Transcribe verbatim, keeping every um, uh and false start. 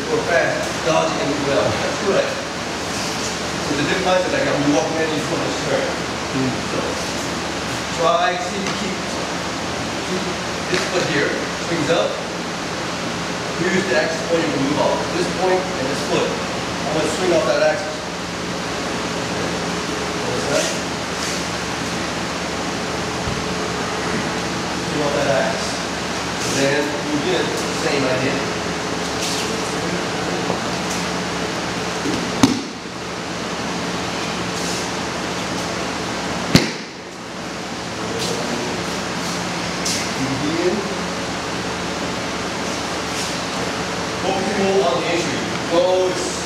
or fast, dodge and move well. That's good. So the different mindset, like I'm walking in, you want to turn. Mm. So try, see if you keep, keep this foot here, swings up. Use the axis point, you can move off this point and this foot. I'm going to swing off that axis. Swing off that axis. And then move in, same idea. Focusing on the entry. Go